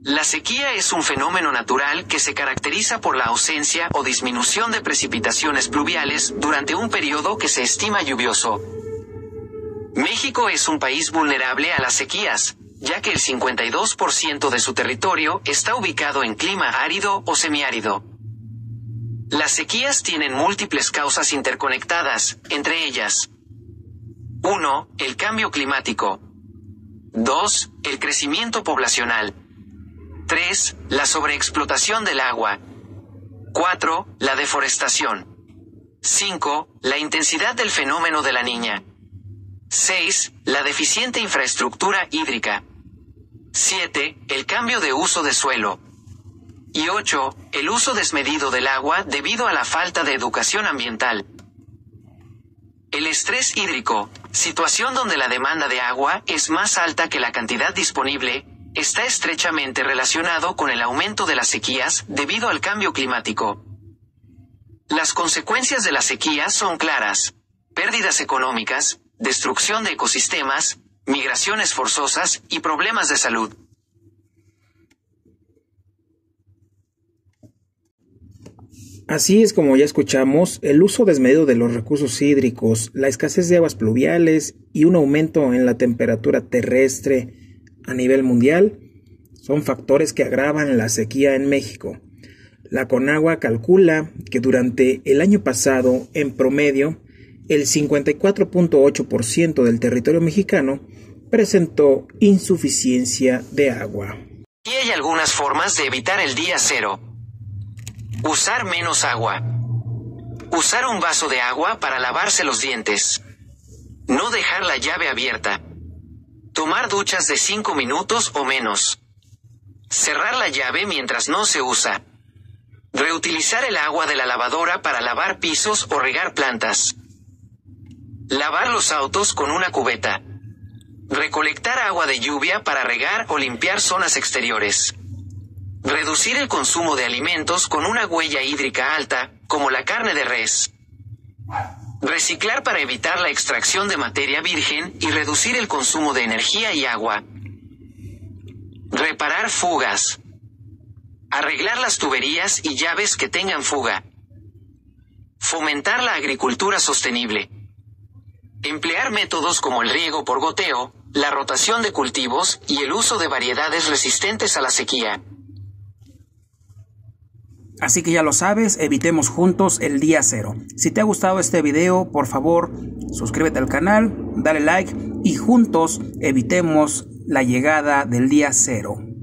La sequía es un fenómeno natural que se caracteriza por la ausencia o disminución de precipitaciones pluviales durante un periodo que se estima lluvioso. México es un país vulnerable a las sequías, ya que el 52% de su territorio está ubicado en clima árido o semiárido. Las sequías tienen múltiples causas interconectadas, entre ellas: 1. El cambio climático. 2. El crecimiento poblacional. 3. La sobreexplotación del agua. 4. La deforestación. 5. La intensidad del fenómeno de la Niña. 6. La deficiente infraestructura hídrica. 7. El cambio de uso de suelo. Y 8. El uso desmedido del agua debido a la falta de educación ambiental. El estrés hídrico, situación donde la demanda de agua es más alta que la cantidad disponible, está estrechamente relacionado con el aumento de las sequías debido al cambio climático. Las consecuencias de la sequía son claras: pérdidas económicas, destrucción de ecosistemas, migraciones forzosas y problemas de salud. Así es, como ya escuchamos, el uso desmedido de los recursos hídricos, la escasez de aguas pluviales y un aumento en la temperatura terrestre a nivel mundial son factores que agravan la sequía en México. La Conagua calcula que durante el año pasado, en promedio, el 54.8% del territorio mexicano presentó insuficiencia de agua. Y hay algunas formas de evitar el día cero. Usar menos agua. Usar un vaso de agua para lavarse los dientes. No dejar la llave abierta. Tomar duchas de 5 minutos o menos. Cerrar la llave mientras no se usa. Reutilizar el agua de la lavadora para lavar pisos o regar plantas. Lavar los autos con una cubeta. Recolectar agua de lluvia para regar o limpiar zonas exteriores. Reducir el consumo de alimentos con una huella hídrica alta, como la carne de res. Reciclar para evitar la extracción de materia virgen y reducir el consumo de energía y agua. Reparar fugas. Arreglar las tuberías y llaves que tengan fuga. Fomentar la agricultura sostenible. Emplear métodos como el riego por goteo, la rotación de cultivos y el uso de variedades resistentes a la sequía. Así que ya lo sabes, evitemos juntos el día cero. Si te ha gustado este video, por favor, suscríbete al canal, dale like y juntos evitemos la llegada del día cero.